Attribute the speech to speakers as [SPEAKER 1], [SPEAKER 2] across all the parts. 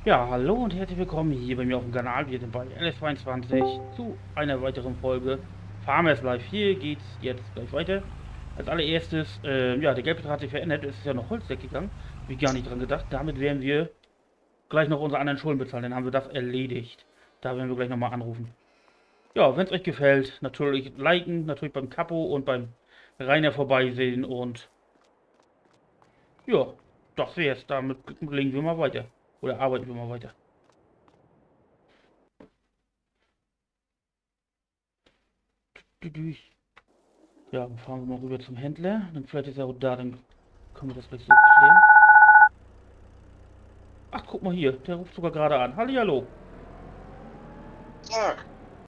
[SPEAKER 1] Ja, hallo und herzlich willkommen hier bei mir auf dem Kanal. Wir sind bei LS22 zu einer weiteren Folge Farmers Life. Hier geht's jetzt gleich weiter. Als allererstes, ja, der Geldbetrag hat sich verändert. Es ist ja noch Holz weggegangen. Hab ich gar nicht dran gedacht. Damit werden wir gleich noch unsere anderen Schulden bezahlen. Dann haben wir das erledigt. Da werden wir gleich nochmal anrufen. Ja, wenn es euch gefällt, natürlich liken, natürlich beim Capo und beim Rainer vorbeisehen. Und ja, das wär's. Damit legen wir mal weiter. Oder arbeiten wir mal weiter. Ja, dann fahren wir mal rüber zum Händler. Dann vielleicht ist er auch da, dann können wir das gleich so klären. Ach, guck mal hier, der ruft sogar gerade an. Hallihallo.
[SPEAKER 2] Tag.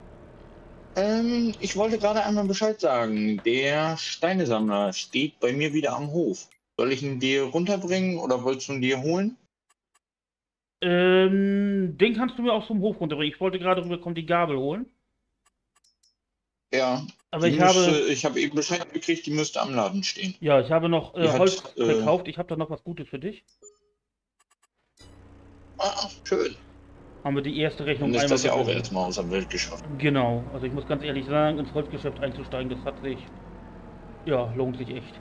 [SPEAKER 2] Ich wollte gerade einmal Bescheid sagen. Der Steinesammler steht bei mir wieder am Hof. Soll ich ihn dir runterbringen oder wolltest du ihn dir holen?
[SPEAKER 1] Den kannst du mir auch vom Hof runterbringen. Ich wollte gerade rüberkommen, die Gabel holen.
[SPEAKER 2] Ja.
[SPEAKER 1] Aber ich habe...
[SPEAKER 2] Ich habe eben Bescheid gekriegt, die müsste am Laden stehen.
[SPEAKER 1] Ja, ich habe noch Holz
[SPEAKER 2] hat,
[SPEAKER 1] verkauft. Ich habe da noch was Gutes für dich.
[SPEAKER 2] Ah, schön.
[SPEAKER 1] Haben wir die erste Rechnung
[SPEAKER 2] Dann ist das ja auch
[SPEAKER 1] bekommen.
[SPEAKER 2] erstmal aus der Welt geschafft.
[SPEAKER 1] Genau. Also ich muss ganz ehrlich sagen, ins Holzgeschäft einzusteigen, das hat sich... Ja, lohnt sich echt.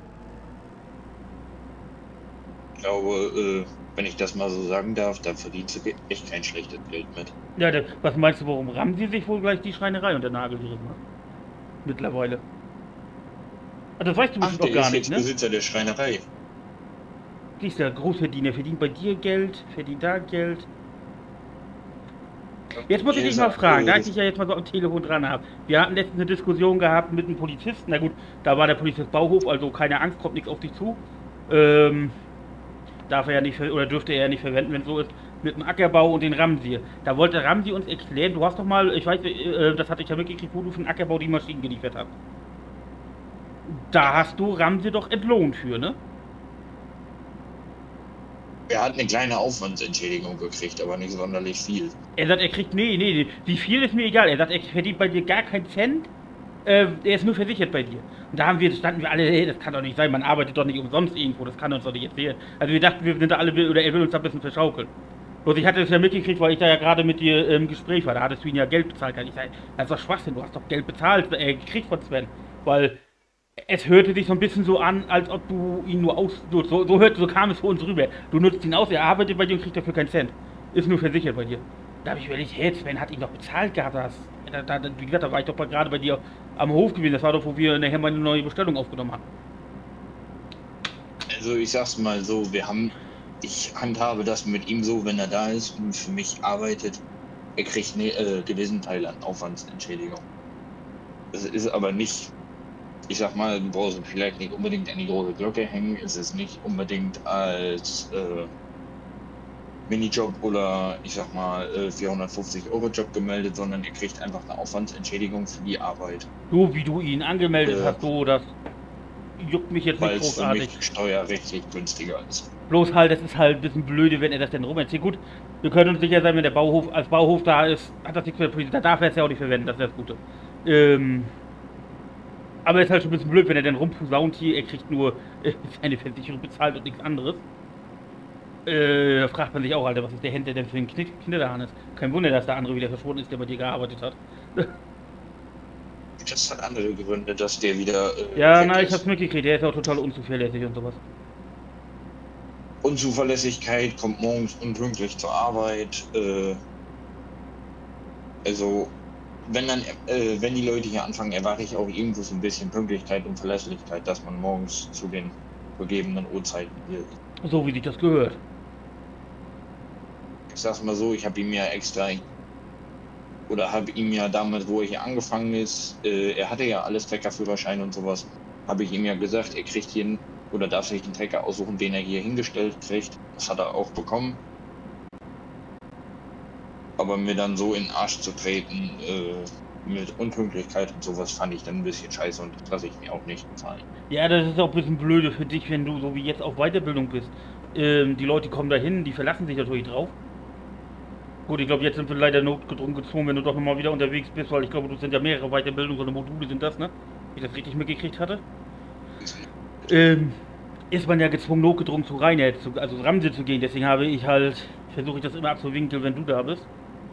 [SPEAKER 2] Ich glaube, wenn ich das mal so sagen darf, da verdient sie echt kein schlechtes Geld mit.
[SPEAKER 1] Ja, was meinst du, warum rammen sie sich wohl gleich die Schreinerei und der Nagel gerissen hat? Mittlerweile. Also das weißt du bestimmt auch gar nicht, ne?
[SPEAKER 2] Besitzer der Schreinerei.
[SPEAKER 1] Siehst du, Großverdiener, verdient bei dir Geld, verdient da Geld. Jetzt muss ich dich mal fragen, da ich dich ja jetzt mal so am Telefon dran habe. Wir hatten letztens eine Diskussion gehabt mit einem Polizisten. Na gut, da war der Polizist Bauhof, also keine Angst, kommt nichts auf dich zu. Darf er ja nicht, oder dürfte er ja nicht verwenden, wenn es so ist, mit dem Ackerbau und den Ramsey. Da wollte Ramsey uns erklären, du hast doch mal, ich weiß, das hatte ich ja mitgekriegt, wo du für den Ackerbau die Maschinen geliefert hast. Da hast du Ramsey doch entlohnt für, ne?
[SPEAKER 2] Er hat eine kleine Aufwandsentschädigung gekriegt, aber nicht sonderlich viel.
[SPEAKER 1] Er sagt, er kriegt, nee, wie viel ist mir egal. Er sagt, er verdient bei dir gar keinen Cent. Er ist nur versichert bei dir. Und da standen wir alle, hey, das kann doch nicht sein, man arbeitet doch nicht umsonst irgendwo, das kann uns doch nicht erzählen. Also wir dachten, wir sind da alle, oder er will uns da ein bisschen verschaukeln. Bloß ich hatte das ja mitgekriegt, weil ich da ja gerade mit dir im Gespräch war. Da hattest du ihn ja Geld bezahlt. Ich sage, das ist doch Schwachsinn, du hast doch Geld bezahlt, gekriegt von Sven. Weil es hörte sich so ein bisschen so an, als ob du ihn nur ausnutzt. So kam es für uns rüber. Du nutzt ihn aus, er arbeitet bei dir und kriegt dafür keinen Cent. Ist nur versichert bei dir. Da habe ich überlegt, hey, Sven hat ihn doch bezahlt gehabt. Wie gesagt, da war ich doch gerade bei dir am Hof gewesen. Das war doch, wo wir nachher mal eine neue Bestellung aufgenommen haben.
[SPEAKER 2] Also ich sag's mal so, ich handhabe das mit ihm so, wenn er da ist und für mich arbeitet, er kriegt einen gewissen Teil an Aufwandsentschädigung. Das ist aber nicht, ich sag mal, du brauchst vielleicht nicht unbedingt an die große Glocke hängen, es ist nicht unbedingt als Minijob oder ich sag mal 450-Euro-Job gemeldet, sondern ihr kriegt einfach eine Aufwandsentschädigung für die Arbeit.
[SPEAKER 1] So wie du ihn angemeldet hast, so, das juckt mich jetzt nicht großartig.
[SPEAKER 2] Weil es für mich steuerrechtlich günstiger ist.
[SPEAKER 1] Bloß halt, das ist halt ein bisschen blöde, wenn er das denn rumerzählt. Gut, wir können uns sicher sein, wenn der Bauhof, als Bauhof da ist, hat das nichts mit der Polizei, da darf er es ja auch nicht verwenden, das ist das Gute. Aber es ist halt schon ein bisschen blöd, wenn er dann rumposaunt hier, er kriegt nur seine Versicherung bezahlt und nichts anderes. Da fragt man sich auch, Alter, was ist der Händler denn für ein Knitterhahn? Kein Wunder, dass der andere wieder verschwunden ist, der bei dir gearbeitet hat.
[SPEAKER 2] Das hat andere Gründe, dass der wieder.
[SPEAKER 1] Ja, na, ich hab's mitgekriegt, der ist auch total unzuverlässig und sowas.
[SPEAKER 2] Unzuverlässigkeit, kommt morgens unpünktlich zur Arbeit. Also, wenn die Leute hier anfangen, erwarte ich auch irgendwo so ein bisschen Pünktlichkeit und Verlässlichkeit, dass man morgens zu den gegebenen Uhrzeiten hier ist.
[SPEAKER 1] So wie sich das gehört.
[SPEAKER 2] Ich sag's mal so, ich habe ihm ja extra, oder habe ihm ja damals, wo er hier angefangen ist, er hatte ja alles Treckerführerschein und sowas, habe ich ihm ja gesagt, er kriegt hier, oder darf sich den Trecker aussuchen, den er hier hingestellt kriegt. Das hat er auch bekommen. Aber mir dann so in den Arsch zu treten, mit Unpünktlichkeit und sowas, fand ich dann ein bisschen scheiße und das lasse ich mir auch nicht bezahlen.
[SPEAKER 1] Ja, das ist auch ein bisschen blöde für dich, wenn du so wie jetzt auf Weiterbildung bist. Die Leute kommen dahin, die verlassen sich natürlich drauf. Gut, ich glaube, jetzt sind wir leider notgedrungen gezwungen, wenn du doch nochmal wieder unterwegs bist, weil ich glaube, du sind ja mehrere Weiterbildungen oder Module sind das, ne? Wie ich das richtig mitgekriegt hatte. Ist man ja gezwungen, notgedrungen zu Rainer, also Ramsey zu gehen. Deswegen habe ich halt versuche ich das immer abzuwinkeln, wenn du da bist.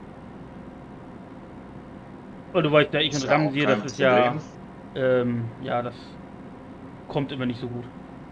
[SPEAKER 1] Weil du weißt ja, ich
[SPEAKER 2] Ist
[SPEAKER 1] und
[SPEAKER 2] ja auch
[SPEAKER 1] Ramsir,
[SPEAKER 2] kein
[SPEAKER 1] das ist
[SPEAKER 2] Problem.
[SPEAKER 1] ja, das kommt immer nicht so gut.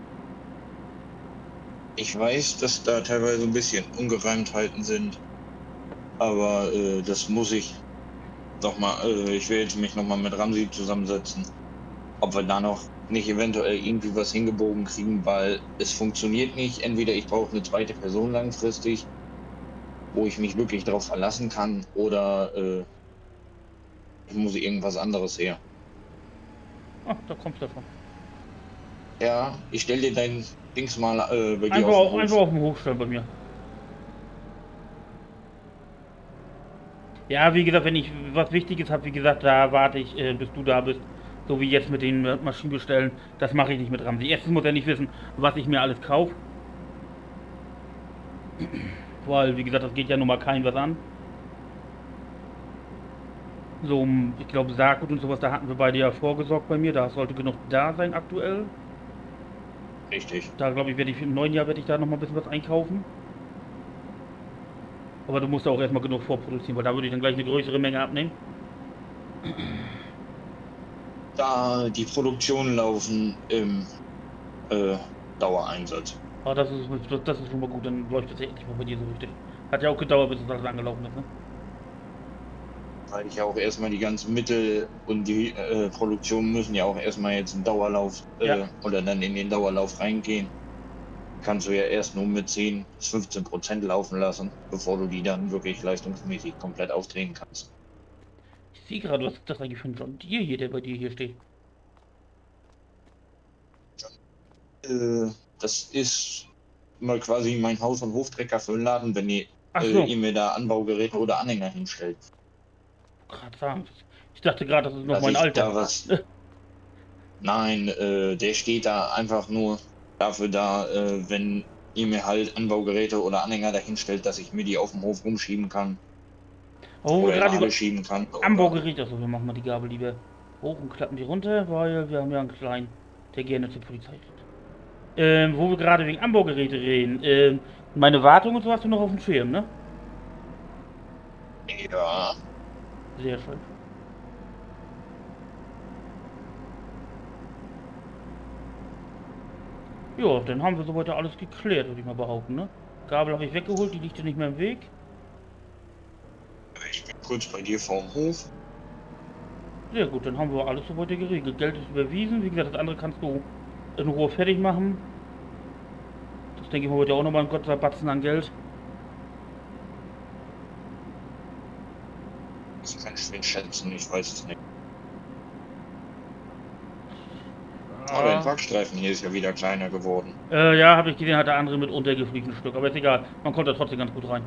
[SPEAKER 2] Ich weiß, dass da teilweise ein bisschen Ungereimtheiten sind, aber das muss ich nochmal, ich will jetzt mich nochmal mit Ramsi zusammensetzen, ob wir da noch nicht eventuell irgendwie was hingebogen kriegen, weil es funktioniert nicht. Entweder ich brauche eine zweite Person langfristig, wo ich mich wirklich darauf verlassen kann, oder ich muss irgendwas anderes her.
[SPEAKER 1] Ah, da kommst du davon.
[SPEAKER 2] Ja, ich stell dir dein Dings mal bei dir auf den
[SPEAKER 1] Einfach
[SPEAKER 2] Hof.
[SPEAKER 1] auf dem Hof stellen bei mir. Ja, wie gesagt, wenn ich was Wichtiges habe, wie gesagt, da warte ich, bis du da bist. So wie jetzt mit den Maschinen bestellen. Das mache ich nicht mit Ramsey. Erstens muss er nicht wissen, was ich mir alles kaufe. Weil, wie gesagt, das geht ja nun mal keinem was an. So, ich glaube, Saatgut und sowas, da hatten wir beide ja vorgesorgt bei mir. Da sollte genug da sein aktuell.
[SPEAKER 2] Richtig.
[SPEAKER 1] Da glaube ich, werde ich im neuen Jahr werde ich da noch mal ein bisschen was einkaufen. Aber du musst ja auch erstmal genug vorproduzieren, weil da würde ich dann gleich eine größere Menge abnehmen.
[SPEAKER 2] Da die Produktionen laufen im Dauereinsatz.
[SPEAKER 1] Aber das ist schon mal gut, dann läuft das ja endlich mal bei dir so richtig. Hat ja auch gedauert, bis das alles angelaufen ist, ne?
[SPEAKER 2] Weil ich ja auch erstmal die ganzen Mittel und die Produktionen müssen ja auch erstmal jetzt im Dauerlauf
[SPEAKER 1] Ja.
[SPEAKER 2] oder dann in den Dauerlauf reingehen. Kannst du ja erst nur mit 10 bis 15% laufen lassen, bevor du die dann wirklich leistungsmäßig komplett aufdrehen kannst.
[SPEAKER 1] Ich sehe gerade, was ist das eigentlich für ein John Deere hier, der bei dir hier steht?
[SPEAKER 2] Äh, Das ist mal quasi mein Haus- und Hoftrecker für den Laden, wenn
[SPEAKER 1] Ach so,
[SPEAKER 2] ihr mir da Anbaugeräte oder Anhänger hinstellt.
[SPEAKER 1] gerade sagen. Ich dachte gerade, das ist noch
[SPEAKER 2] Dass
[SPEAKER 1] mein
[SPEAKER 2] ich
[SPEAKER 1] alter.
[SPEAKER 2] da was. Nein, der steht da einfach nur dafür da, wenn ihr mir halt Anbaugeräte oder Anhänger dahin stellt, dass ich mir die auf dem Hof rumschieben kann
[SPEAKER 1] Aber wo wir
[SPEAKER 2] oder in
[SPEAKER 1] gerade
[SPEAKER 2] der
[SPEAKER 1] über
[SPEAKER 2] Halle schieben kann. Oder
[SPEAKER 1] Anbaugeräte, also wir machen mal die Gabel lieber hoch und klappen die runter, weil wir haben ja einen kleinen, der gerne zur Polizei geht. Wo wir gerade wegen Anbaugeräte reden, meine Wartung und so hast du noch auf dem Schirm, ne?
[SPEAKER 2] ja,
[SPEAKER 1] Sehr schön. Ja, dann haben wir soweit ja alles geklärt, würde ich mal behaupten, ne? Gabel habe ich weggeholt, die liegt ja nicht mehr im Weg.
[SPEAKER 2] ich bin kurz bei dir vorm Hof.
[SPEAKER 1] Sehr gut, dann haben wir alles soweit ja geregelt. Geld ist überwiesen, wie gesagt, das andere kannst du in Ruhe fertig machen. Das denke ich mal, wird ja auch nochmal ein Gottser Batzen an Geld.
[SPEAKER 2] Das kann ich schwer schätzen, ich weiß es nicht. Aber der
[SPEAKER 1] Ja,
[SPEAKER 2] Parkstreifen hier ist ja wieder kleiner geworden.
[SPEAKER 1] ja, habe ich gesehen, hat der andere mit untergefliegt ein Stück, aber ist egal, man kommt da trotzdem ganz gut rein.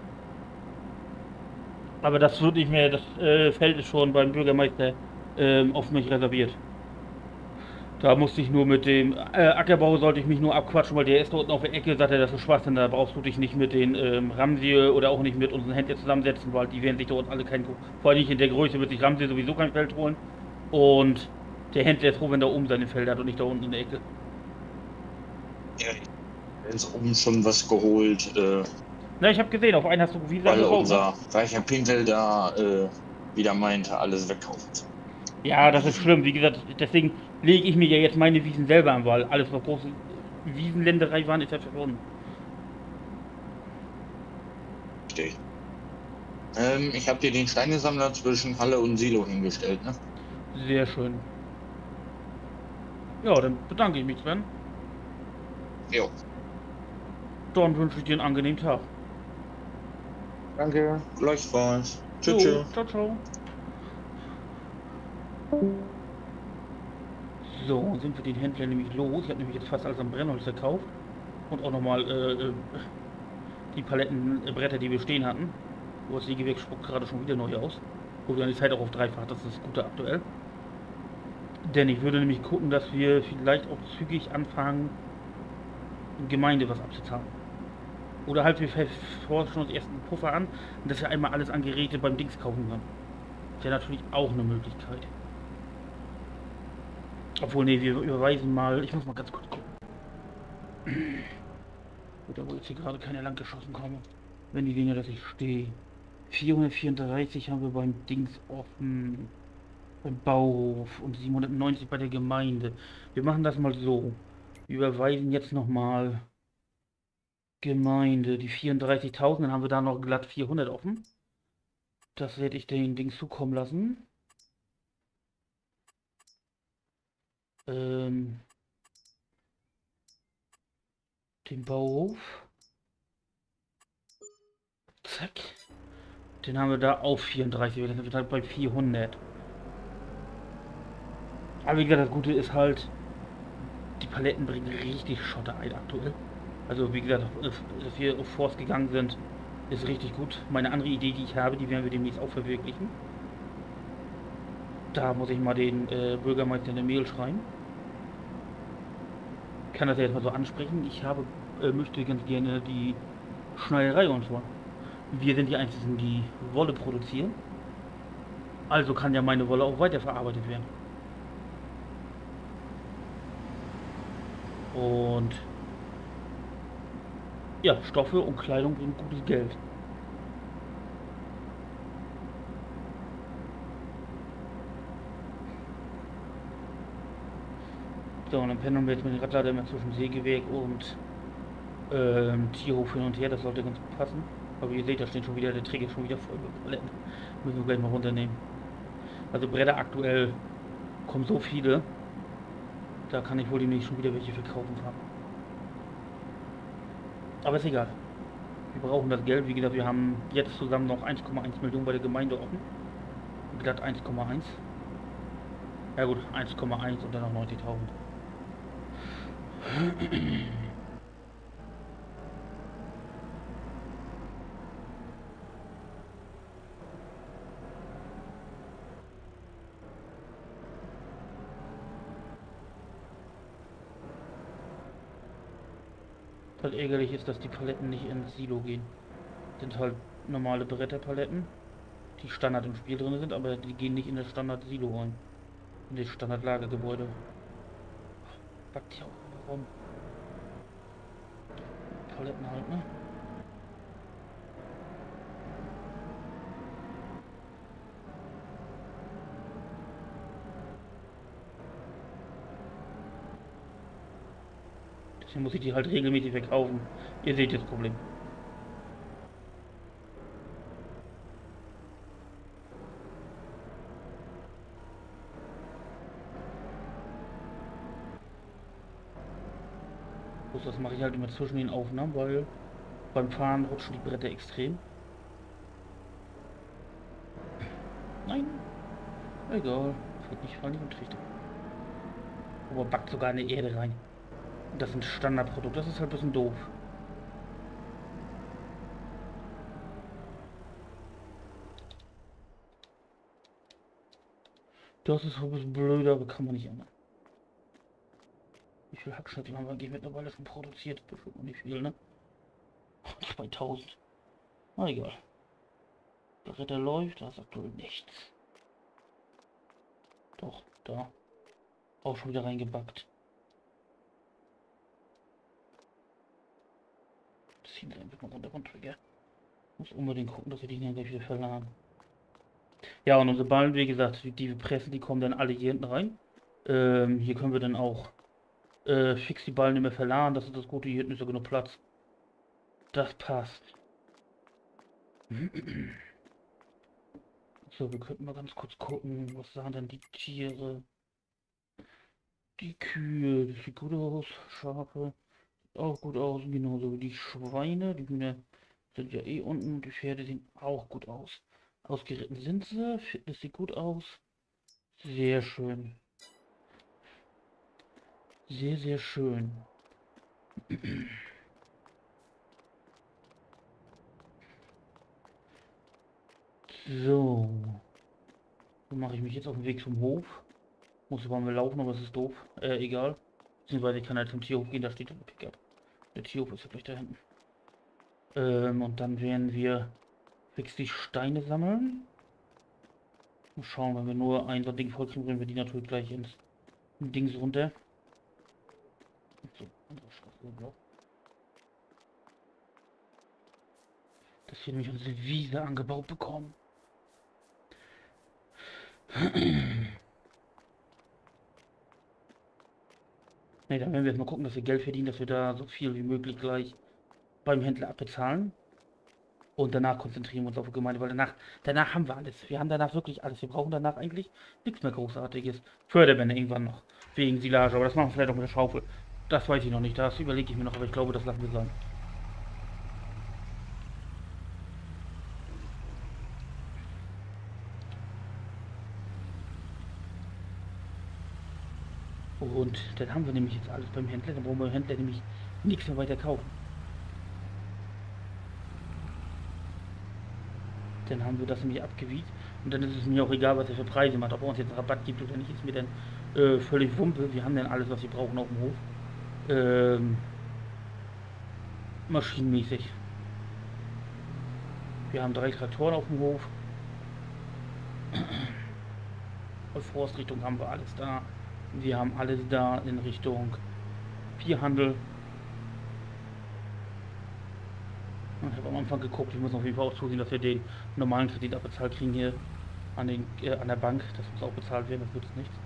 [SPEAKER 1] Aber das würde ich mir, das Feld ist schon beim Bürgermeister auf mich reserviert. Da musste ich nur mit dem Ackerbau sollte ich mich nur abquatschen, weil der ist da unten auf der Ecke, sagt er, das ist Schwachsinn, da brauchst du dich nicht mit den Ramsey oder auch nicht mit unseren Händlern zusammensetzen, weil die werden sich da unten alle keinen, vor allem nicht in der Größe wird sich Ramsey sowieso kein Feld holen. Und der Händler ist froh, wenn er oben seine Felder hat und nicht da unten in der Ecke.
[SPEAKER 2] Ja, ich habe jetzt oben schon was geholt,
[SPEAKER 1] Na, ich habe gesehen, auf einen hast du Wiese
[SPEAKER 2] weil
[SPEAKER 1] angebaut, ne?
[SPEAKER 2] unser reicher Pinkel da wieder meinte, alles wegkaufen zu.
[SPEAKER 1] Ja, das ist schlimm, wie gesagt, deswegen lege ich mir ja jetzt meine Wiesen selber an, weil alles, was große Wiesenländerei waren, ist ja verschwunden.
[SPEAKER 2] Richtig. Ich habe dir den Steinesammler zwischen Halle und Silo hingestellt, ne?
[SPEAKER 1] Sehr schön. Ja, dann bedanke ich mich, Sven.
[SPEAKER 2] Jo.
[SPEAKER 1] Dann wünsche ich dir einen angenehmen Tag.
[SPEAKER 2] Danke. Gleichfalls. Tschüss.
[SPEAKER 1] Jo,
[SPEAKER 2] Tschüss.
[SPEAKER 1] ciao, ciao. So, sind wir den Händler nämlich los. Ich habe nämlich jetzt fast alles am Brennholz gekauft. Und auch nochmal die Palettenbretter, die wir stehen hatten. Wo das Sägewerk spuckt gerade schon wieder neu aus. Wo wir dann die Zeit auch auf dreifach, das ist das Gute aktuell. Denn ich würde nämlich gucken, dass wir vielleicht auch zügig anfangen, in Gemeinde was abzuzahlen. Oder halt wir forschen uns erst einen Puffer an und dass wir einmal alles an Geräte beim Dings kaufen können. Das wäre natürlich auch eine Möglichkeit. Obwohl, nee, wir überweisen mal. Ich muss mal ganz kurz gucken. Oder wo jetzt hier gerade keine lang geschossen kommen. Wenn die Linie, dass ich stehe. 434 haben wir beim Dings offen. Beim Bauhof und 790 bei der Gemeinde. Wir machen das mal so. Wir überweisen jetzt nochmal Gemeinde die 34.000, dann haben wir da noch glatt 400 offen. Das werde ich den Dings zukommen lassen. Den Bauhof. Zack. Den haben wir da auf 34, dann sind wir halt bei 400. Aber wie gesagt, das Gute ist halt, die Paletten bringen richtig Schotter ein aktuell. Also wie gesagt, dass wir auf Forst gegangen sind, ist richtig gut. Meine andere Idee, die ich habe, die werden wir demnächst auch verwirklichen. Da muss ich mal den Bürgermeister in der Mail schreiben. Ich kann das ja jetzt mal so ansprechen. Ich möchte ganz gerne die Schneiderei und so. Wir sind die Einzigen, die Wolle produzieren. Also kann ja meine Wolle auch weiterverarbeitet werden. Und ja, Stoffe und Kleidung bringen gutes Geld. So, und dann pendeln wir jetzt mit dem Radlader immer zwischen Sägewerk und Tierhof hin und her. Das sollte ganz gut passen. Aber ihr seht, da steht schon wieder, der Träger ist schon wieder voll mit Paletten. Müssen wir gleich mal runternehmen. Also Bretter aktuell kommen so viele. Da kann ich wohl demnächst schon wieder welche verkaufen haben. Aber ist egal. Wir brauchen das Geld. Wie gesagt, wir haben jetzt zusammen noch 1,1 Millionen bei der Gemeinde offen. Glatt 1,1. Ja gut, 1,1 und dann noch 90.000. Was ärgerlich ist, dass die Paletten nicht ins Silo gehen. Das sind halt normale Bretterpaletten, die Standard im Spiel drin sind, aber die gehen nicht in das Standard-Silo rein. In das Standard-Lagergebäude. Backt ja auch rum. Paletten halt, ne? Deswegen muss ich die halt regelmäßig verkaufen. Ihr seht das Problem. Bloß das mache ich halt immer zwischen den Aufnahmen, weil beim Fahren rutschen die Bretter extrem. Nein, egal. Wird nicht fallen, und Trichter. Aber backt sogar eine Erde rein. Und das ist ein Standardprodukt. Das ist halt ein bisschen doof. Das ist ein bisschen blöd, aber kann man nicht ändern. Wie viel Hackschnitzel haben wir eigentlich mittlerweile schon produziert? Bestimmt noch nicht viel, ne? 2000. Na egal. Der Ritter läuft, da ist aktuell nichts. Doch, da. Auch schon wieder reingebackt. Ziehen wir einfach mal runter von Trigger. Muss unbedingt gucken, dass wir die dann gleich wieder verladen. Ja, und unsere Ballen, wie gesagt, die wir pressen, die kommen dann alle hier hinten rein. Hier können wir dann auch fix die Ballen nicht mehr verladen. Das ist das Gute, hier hinten ist ja genug Platz. Das passt. So, wir könnten mal ganz kurz gucken, was sagen denn die Tiere? Die Kühe, das sieht gut aus. Schafe, auch gut aus. Genauso wie die Schweine. Die Hühner sind ja eh unten. Die Pferde sehen auch gut aus. Ausgeritten sind sie. Fitness sieht gut aus. Sehr schön. Sehr, sehr schön. So. So mache ich mich jetzt auf den Weg zum Hof. Muss aber mal laufen, aber es ist doof. Egal. Beziehungsweise ich kann halt zum Tierhof gehen, da steht ein Pickup. Der Tierhof ist ja gleich da hinten. Und dann werden wir fix die Steine sammeln. Mal schauen, wenn wir nur ein so ein Ding voll kriegen, bringen wir die natürlich gleich ins Dings runter. So, dass wir nämlich unsere Wiese angebaut bekommen. Ne, dann werden wir jetzt mal gucken, dass wir Geld verdienen, dass wir da so viel wie möglich gleich beim Händler abbezahlen. Und danach konzentrieren wir uns auf die Gemeinde, weil danach haben wir alles. Wir haben danach wirklich alles. Wir brauchen danach eigentlich nichts mehr Großartiges. Förderbände irgendwann noch. Wegen Silage, aber das machen wir vielleicht auch mit der Schaufel. Das weiß ich noch nicht, das überlege ich mir noch, aber ich glaube, das lassen wir sein. Und dann haben wir nämlich jetzt alles beim Händler, dann brauchen wir beim Händler nämlich nichts mehr weiter kaufen. Dann haben wir das nämlich abgewiesen und dann ist es mir auch egal, was er für Preise macht, ob er uns jetzt einen Rabatt gibt oder nicht, ist mir dann völlig Wumpe. Wir haben dann alles, was wir brauchen auf dem Hof. Maschinenmäßig. Wir haben 3 Traktoren auf dem Hof. Auf Forstrichtung haben wir alles da. Wir haben alles da in Richtung Viehhandel. Ich habe am Anfang geguckt, wir müssen auf jeden Fall auch zusehen, dass wir den normalen Kredit abbezahlt kriegen hier an der Bank. Das muss auch bezahlt werden, das wird es nichts.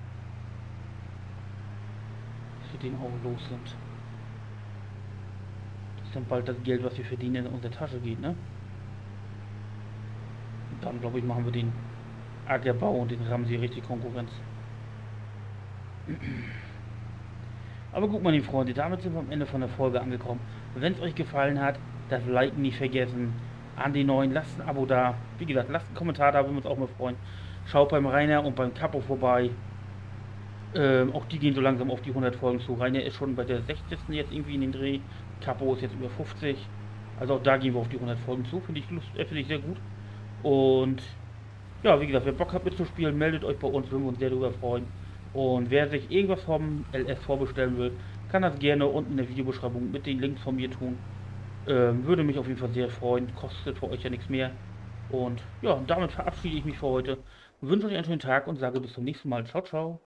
[SPEAKER 1] Dass wir den auch los sind. Dass dann bald das Geld, was wir verdienen, in unsere Tasche geht, ne? Und dann, glaube ich, machen wir den Ackerbau und den Ramsey richtig Konkurrenz. Aber gut, meine Freunde, damit sind wir am Ende von der Folge angekommen. Wenn es euch gefallen hat, das Liken nicht vergessen. An die Neuen, lasst ein Abo da. Wie gesagt, lasst einen Kommentar da, würden wir uns auch mal freuen. Schaut beim Rainer und beim Capo vorbei. Auch die gehen so langsam auf die 100 Folgen zu. Rainer ist schon bei der 60. jetzt irgendwie in den Dreh. Capo ist jetzt über 50. Also auch da gehen wir auf die 100 Folgen zu. Finde ich sehr gut. Und ja, wie gesagt, wer Bock hat mitzuspielen, meldet euch bei uns, würden wir uns sehr darüber freuen. Und wer sich irgendwas vom LS vorbestellen will, kann das gerne unten in der Videobeschreibung mit den Links von mir tun. Würde mich auf jeden Fall sehr freuen. Kostet für euch ja nichts mehr. Und ja, damit verabschiede ich mich für heute. Wünsche euch einen schönen Tag und sage bis zum nächsten Mal. Ciao, ciao.